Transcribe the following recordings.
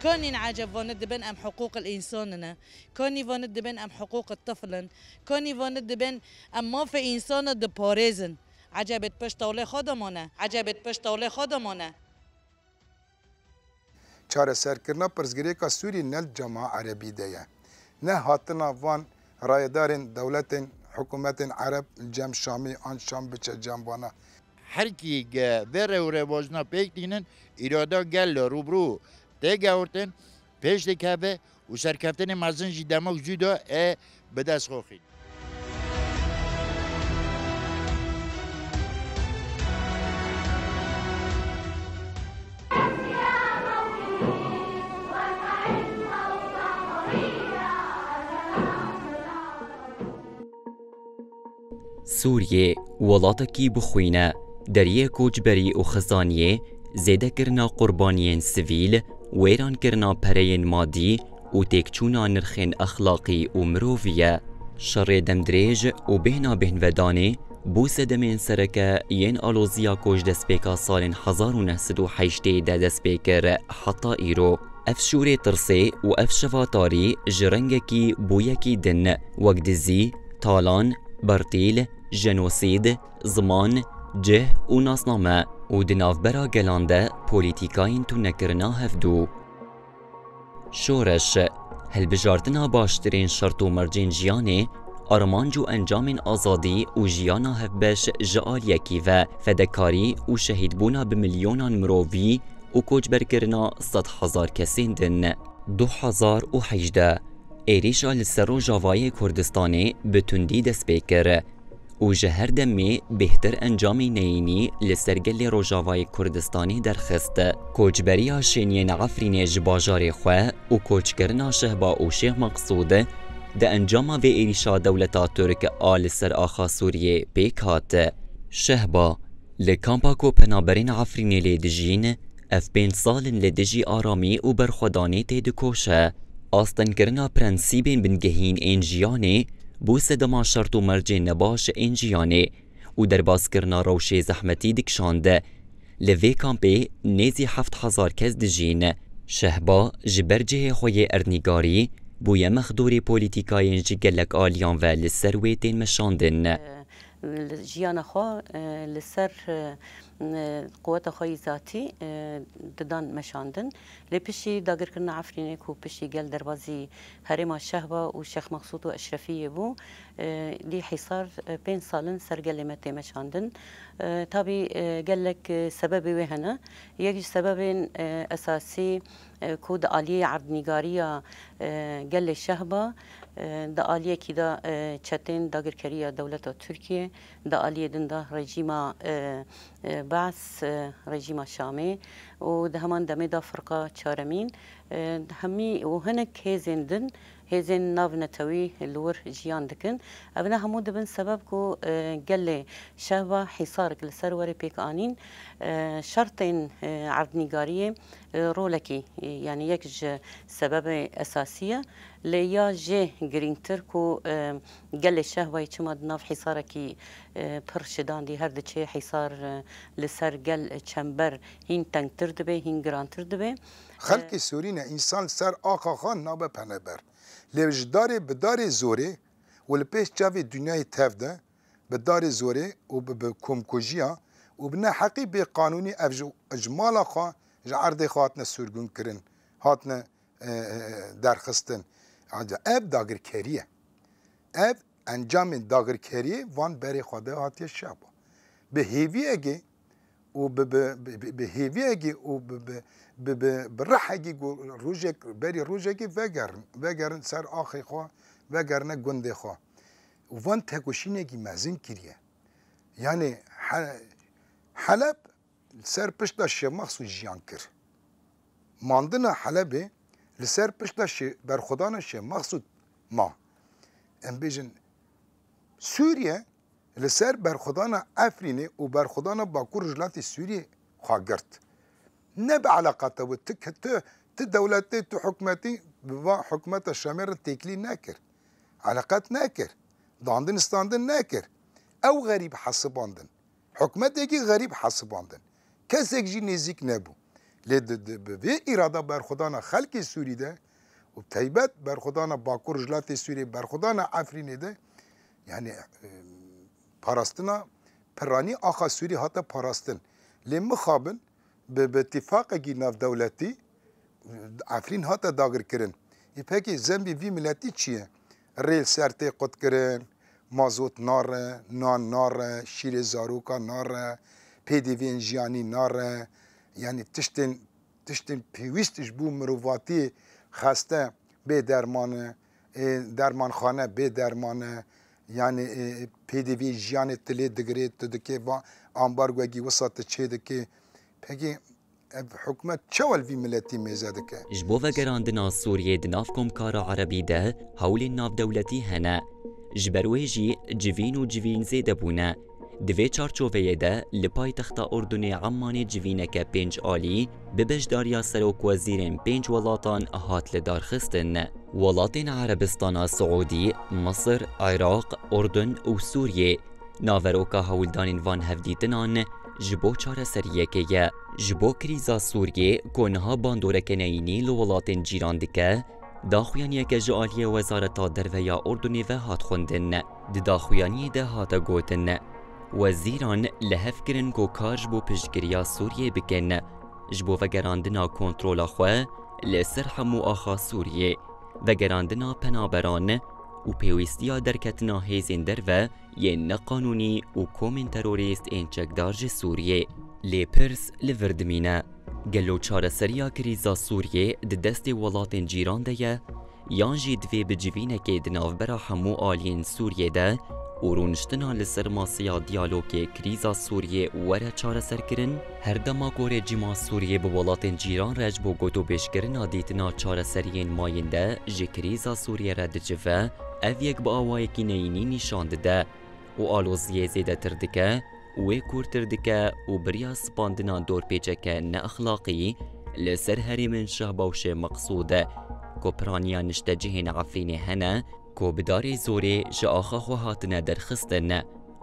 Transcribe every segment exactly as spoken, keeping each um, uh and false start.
كوني عجب وند بن ام حقوق الانساننا كوني وند بن ام حقوق الطفل كوني وند بن ام ما في انسان د باريزن عجبت پشتوله خودمانه عجبت پشتوله خودمانه چاره سرکرنا پرزگری کا سوری نل جماعه عربی ده نه هاتنا وان رایدارن دولت حکومت عرب جم شامی آن شام بچه جنبانا هر کی بره و روزنا پیک دینن ایرادا گل روبرو دیگه ورتن پیش دکبه و سرکفتن مزن جی دماغ جدا اه بدست خوخید سوریه وڵاتێکی بخوینە دەریە کۆچبەری و خزانیێ زێدەکردنا قوربانیên سڤیل وێرانکردنا پەرەیên مادی و تێکچوونا نرخên ئەخلاقی و مرۆڤیە شەڕێ دەمدرێژ و بێنا بێنڤەدانێ بۆ سەدەمێن سەرەکە یەن ئالۆزیا کۆژدەستپێکا ساڵên hezar û neh sed û heştê de dest pê kir heta îro ev şûrê tirsê û ev şevatarî ji rengekî bûyekî din wek dizî talan برتیل، جنوسید، زمان، جه و ناسنامه و di navbera gelan de polîtîkayên tûnekirina hevdû. Şoreş, hilbijartina baştirên şert û mercên jiyanê, armanc û encamên azadî û jiyana hevbeş ji aliyekî ve fedekarî û şehîdbûna bi milyonan mirovî û koçberkirina sed hezar kesên din. du hezar û hejdeh êrişa li ser Rojavayê Kurdistanê bi tundî dest pê kir û ji her demê bêhtir encamê neyînî li ser gelê Rojavayê Kurdistanê derxist. Koçberiya şêniyên Efrînê ji bajarê xwe û koçkirina Şehba û Şêx Meqsûd di encama vê êrişa dewleta Türk a li ser axa Sûriyê pêk hat. Şehba li kampa ku penaberên Efrînê lê dijîn ev pênc salin li dijî aramî û berxwedanê tê dikoşe. Astenkirina prensîbên bingehîn ên jiyanê bû sedema şert û mercên nebaş ên jiyanê û derbazkirina rewşê zehmetî dikişand. Li vê kampê nêzî heft hezar kes dijîn. Şehba ji ber cihê xwe yê ernîgarî bûye mexdûrê polîtîkayên ji gelek aliyan ve li ser wê tên meşandin. جیانا خو لسر قوت خوی ذاتی ددان مشاندن لپشی داگر کرنا عفرینه کو پشی گل دروازی هرما شهبا و شیخ مقصود و اشرفیه بو لی حصار بین سالن سرگل مته مشاندن تابی گلک سبب وهنا یک سبب اساسی کود عالی عردنگاریا گل شهبا دا آلیه کی دا چتین داگرکریه دولت ترکیه دا آلیه دن دا رژیما بعث رژیما شامی و ده همان دمی دا فرقه چارمین همی و هنک هزین دن هزین ناو نتوی لور جیان دکن اونا همو دبن سبب کو گله شهبا حصارک لسر وری پیک آنین شرطین عردنگاریه رولکی يعني یک سبب اساسيه ليا جي جرينتر كو قال الشهوه يتمد ناف حصاركي برشدان دي هرد شي حصار لسر قال تشمبر هين تنكتر دبي هين جرانتر دبي خلق سورينا انسان سر آقا خان نابه پنبر لوجداري بداري زوري والبيش جافي دنياي تفده بداري زوري وبكمكوجيا وبنا حقي بقانوني اجمالا خان عرض خاطنا سرگون کرن هاتنا درخستن اب داگر کریه اب انجام داگر کریه وان بری خواده هاتی شبا به هیوی اگه و به هیوی اگه و به رح اگه روژک بری روژکی وگرن وگرن سر آخی خواه وگرن گنده خواه وان تکوشین اگه مزین کریه یعنی حلب سر پشت شی مخصوص جیان کر ماندن حلبه لسر پشت شی برخودان شی مخصوص ما ام بیجن سوریه لسر برخودان افرینه و برخودان باکور جلات سوریه خواگرد نه به علاقاته و تک تو تو دولتی تو حکمتی با حکمت شامر تکلی نکر علاقات نکر داندن استاندن نکر او غریب حسباندن حکمت یکی غریب حسباندن کسک جی نزیک نبو لی به اراده برخودان خلق سوری ده و تایبت برخودان باکور جلات سوری برخودان عفرین ده یعنی پاراستنا پرانی آخا سوری حتی پاراستن لی مخابن به اتفاق گی ناف دولتی عفرین حتی داگر کرن ای پاکی زنبی وی ملتی چیه؟ ریل سرته قد کرن مازوت ناره، نان ناره، شیر زاروکا ناره، پیدوین جیانی ناره یعنی تشتن تشتن پیوستش بو مرواتی خسته به درمانه درمان خانه به درمانه یعنی پیدوی جیانی تلی دگری تدکی با آمبارگوگی وسط چه دکی پکی حکومت چول وی ملتی میزده که جبو وگراندنا سوریه دناف کمکارا عربی ده حول ناف دولتی هنه جبروی جی جوین و جوین زیده بونه دوی چارچووه ده لپای تخت اردن عمان جوینک پنج آلی ببجداریا سروک وزیرین پنج ولاتان هات لدار خستن ولاتین عربستان سعودی، مصر، عراق، اردن و سوریه ناوروکا هولدانین وان هفدیتنان جبو چاره سریه که جبو کریزا سوریه کنها باندورک نینی لولاتین جیران دکه داخویانی که جعالی وزارت دروه یا اردنی و هات خوندن داخویانی ده هات گوتن وزیران لحف کرن کو کار جبو پشگریا سوریه بکن جبو وگراندنا کنترولا خواه لسر همو آخا سوریه وگراندنا پنابران و پیوستیا درکتنا هیزین دروه یه نقانونی و کومن تروریست این چکدارج سوریه لی پرس لوردمینه گلو چاره سریا کریزا سوریه د دست ولاتین جیران ده یان جی دوی بجوینه که دناو برا همو آلین سوریه ده و رونشتنا لسر ماسیا دیالوگ کریزا سوریه وره چاره سر کرن هر دما گوره جیما سوریه به ولاتین جیران رج بو گوتو بشکرنا دیتنا چاره سرین ماین ده جی کریزا سوریه رد جوه او یک با آوای کی نینی نشاند ده و آلوزیه زیده تردکه و کورتردکه و بریا سپاندنا دور پیچکه نه اخلاقی لسر هری من شهباوش مقصوده کو پرانیا نشته جهین عفرین هنه کو بداری زوری جا آخا خو هاتنه درخستن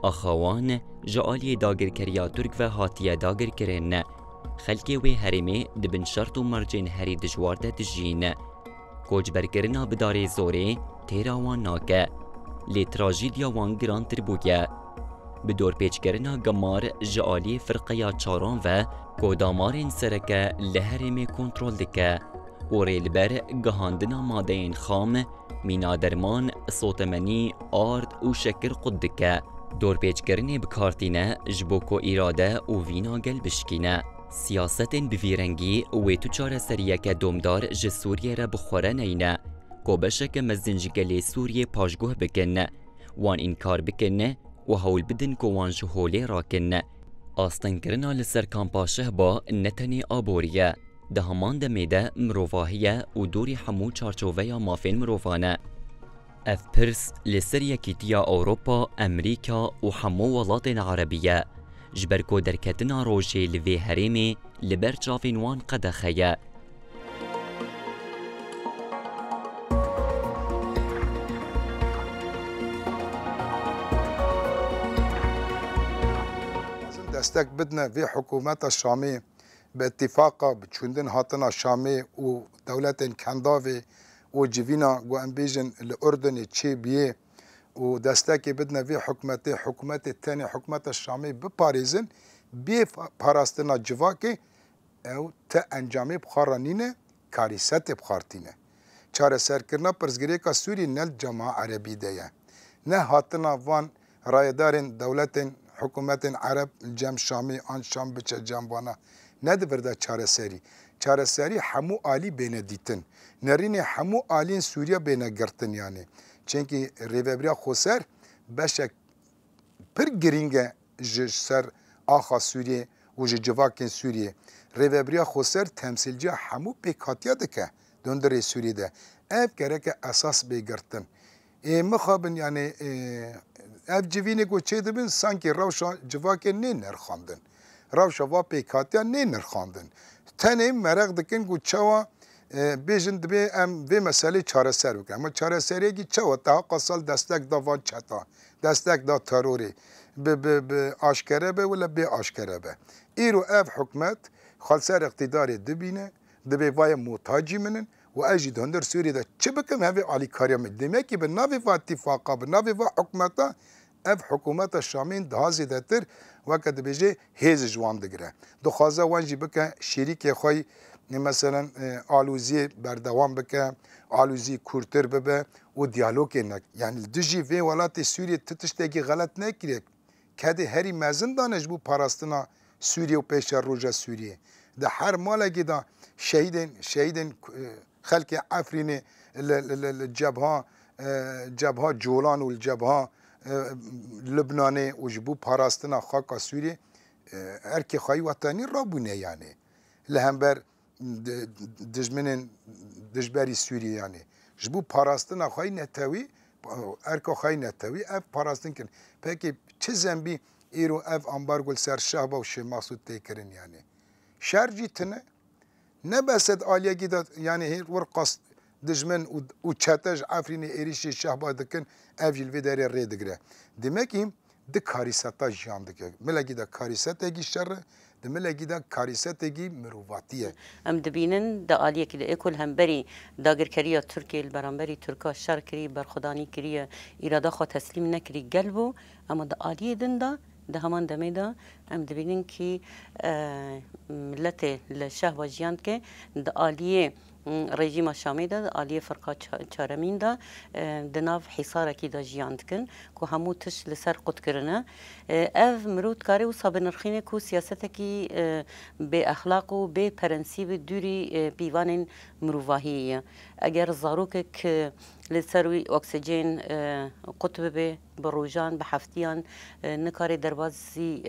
آخوان جا آلی داگر کریا ترک و هاتیه داگر کرن خلکی وی هرمی دبن شرط و مرجین هری دجوارده دجین کوج برکرنا بداری زوری تیراوان ناکه لی تراژیدیا وان گران تربوگه به دور پیچکرنا گمار جعالی فرقیا چاران و کودامارین سرکه لهرمی کنترول دکه و ریلبر گهاندنا ماده خام مینا درمان صوتمنی آرد و شکر قدکه دور پیچکرنی بکارتینه جبوکو ایراده و وینا گل بشکینه سیاستین بویرنگی و تو چاره سریه که دومدار ج سوریه را بخوره نینه کو بشک مزنجگلی سوریه پاشگوه بکنه وان انکار بکنه و هول بدن کو وان جهولی راکنه آستن کرنا لسر کامپاشه با نتنی آبوریه ده همان دمیده مروواهیه و دوری همو چارچوه یا مافین مرووانه اف پرس لسر یکیتیا اوروپا امریکا و همو ولاتین عربیه جبرکو درکتنا روشی لوی هریمی لبر چافین وان قدخیه دستک بدنا في حكومات الشامي باتفاق بتشوندن هاتنا الشامي ودولة كندافي وجيفينا وانبيجن الأردن تشي بيه ودستك بدنا في حكومتي حكومات الثانية حكومات الشامي بباريزن بيه باراستنا جواكي او تا انجامي بخارانينه كاريسات بخارتينه چاره سرکرنا پرزگریکا سوری نل جماعة عربي ديه نه هاتنا وان رايدارن دولة حکومت عرب جم شامی آن شام بچه جنبانا ندورده چاره سری چاره سری همو آلی بینه دیتن نرین همو آلین سوریا بینه گرتن یعنی چونکه ریوبریا خوسر بشک پر گرینگه سر آخا سوریه و جواکن سوریه ریوبریا خوسر تمثیلجی همو پیکاتیا دکه دندر سوریه ده اف گرک اساس بگرتن مخابن یعنی اف جوینه گو چه دبن سانکی روشا جواکه نه نرخاندن روشا وا پیکاتیا نه نرخاندن تنه مرق دکن گو چوا بیجن دبی ام و مسئله چاره سر بکن اما چاره سریه گی چوا تا قصال دستک دا وان چتا دستک دا تروری به آشکره به ولا به آشکره به ایرو اف حکمت خالسر اقتدار دبینه دبی وای محتاجی منن و اجی دندر سوری دا چه بکم هفه علی کاریم دیمه که به ناوی و اتفاقا به ناوی و حکومتا اف حکومت شامین دهازی دتر وقت بجه هیز جوان دگره دو خوازه وانجی بکه شریک خوی مثلا آلوزی بردوام بکه آلوزی کورتر ببه و دیالوگ نک یعنی دجی و ولات سوریه تتشتگی غلط نکره کدی هری مزن دانش بو پاراستنا سوریه و پیش روجا سوریه ده هر مالگی دا شهیدن شهیدن خلق عفرین الجبهه جبهه جولان و الجبهه لبنانه و جبو پاراستنا خاک سوریه ارکی خواهی وطنی را بونه یعنی لهمبر دجمنن دجبری سوریه یعنی جبو پاراستنا خواهی نتوی ارکا خواهی نتوی اف پاراستن کن پکی چه زنبی ایرو اف امبارگو سر شهبه و شه مقصود تیکرن یعنی شر جیتنه نه بسد آلیه گیداد یعنی هیر ورقص دجمن و چتج عفرین ایریشی شهبه دکن اف جلوی داری ری دگره demek ki de karisata jandike melagi da karisategi şerre de melagi da karisategi meruvatiye ام دبینن د آلیه که د اکل هم بری داگر کریه ترکیه البرانبری ترکا شر کری برخدانی کریه اراده خوا تسلیم نکری قلبو اما د آلیه دن دا ده همان دمه دا ام دبینن که ملت لشه و جیاند که د آلیه رژیم شامی دا آلیه فرقا چارمین دا دناف حصار کی دا جیاند کن که همو تش لسر قد کرنه اف مرود کاری و صاب نرخینه که سیاست کی به اخلاق و به پرنسیب دوری بیوان مروواهیه اگر زاروک که لسروی اکسیژن قطب به بروجان به هفتیان نکاری دربازی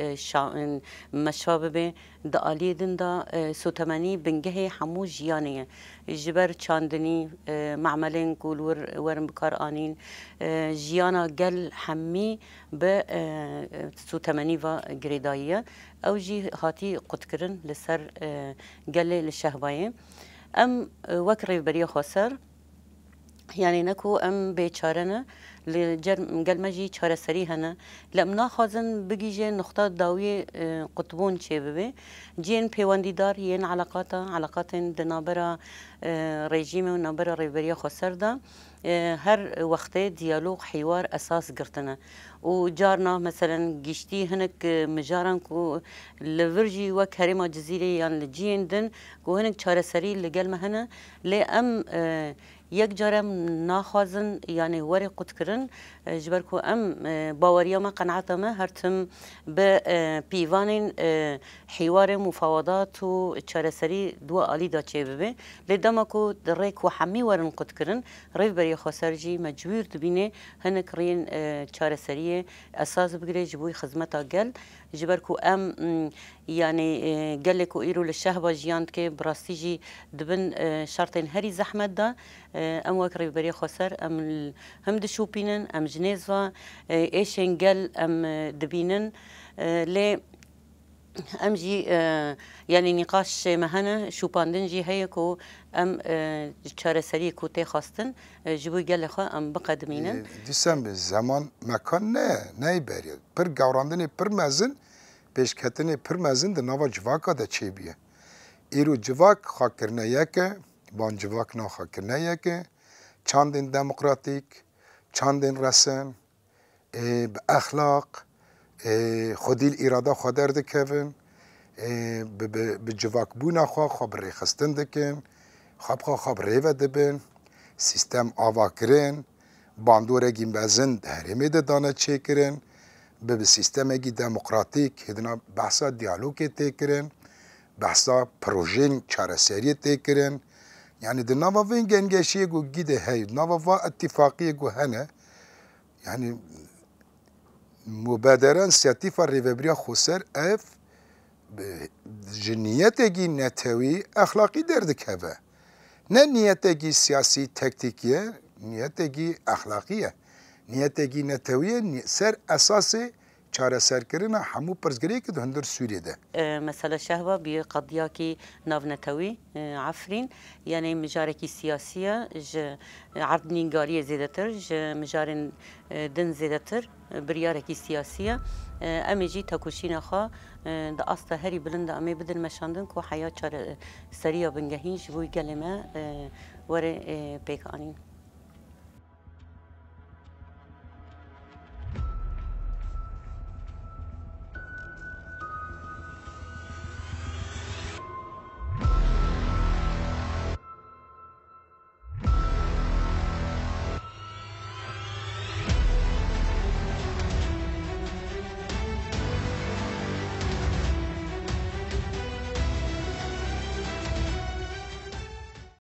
مشابه به د آلیه دن دا سوتمانی بنگه همو جیانه جبر چاندنی معملین کول ور ورم بکار آنین جیانا گل همی به سوتمانی و گریداییه او جی هاتی قد کرن لسر گل لشهبایه ام وکری بری خسر يعني نكو ام بيشارنا لجرم قلمجي شارة سري هنا لمنا خازن بيجي جين نقطة داوية قطبون شبابه جين بيواندي دار ين علاقات علاقات دنابرة ريجيم ونابرة ريبريا خسر دا هر وقت ديالوج حوار أساس قرتنا وجارنا مثلا جشتي هناك مجارن كو لفرجي وكريمة جزيرة يعني لجين دن كو هناك شارة سري لقلمه هنا لأم یک جارم ناخوازن یعنی وری قد کرن جبر کو ام باوریا ما قناعت ما هرتم به پیوان حوار مفاوضات و چارسری دو عالی دا چه ببه لدما کو دریک و حمی ورن قد کرن ریف بری خسرجی مجبور دبینه هنک رین چارسری اساس بگیره جبوی خدمتا گل جبر کو ام يعني قال لك ويرو للشهبة جيانت كي براستيجي دبن شرطين هري زحمة دا ام وكري بري خسر ام هم دشوبينن ام جنيزفا ايشن قال ام دبينن لي ام جي يعني نقاش مهنا شوباندن جي هيكو ام چارسري كوتي خاستن جبو قال لخوا ام بقدمينن ديسم زمان مكان نه نه بري پر گوراندني پر مزن پیشکتنی پر مزن در نوا جواکا دا چه بیه ایرو جواک خاکرنه یکه بان جواک نا خاکرنه یکه چاندین دموکراتیک چاندین رسم به اخلاق خودیل ایرادا خودر دکوین به جواک بونا خواه خواب ریخستن دکن خواب خواه خواب ریوه دبین سیستم آوا کرن باندورگی مزن هرمی ده دانه چه کرن به سیستمی دموکراتیک هدنا بحثا دیالوگ تکرن بحثا پروژه چارەسەری تکرن یعنی د نوا وین گنگشی گو گیده هی نوا و اتفاقی گو هنه یعنی مبادران سیاتیفا ریوبریا خسر اف جنیتگی نتوی اخلاقی درد که نه نیتگی سیاسی تکتیکیه نیتگی اخلاقیه نیتگی نتویه سر اساس چارەسەرکردنا هەموو پرسگرەیەکی هەندر سووریە ده. مثلا شهوة بقضياكي نافنتوي عفرين يعني مجاركي سياسية ج عرض نينغارية زيادتر ج مجارن دن زيادتر برياركي سياسية أمي جي تاكوشينا خا دا أصلا هري بلند أمي بدن مشاندن كو حياة سريع بنجهين جبوي كلمة وري بيك آنين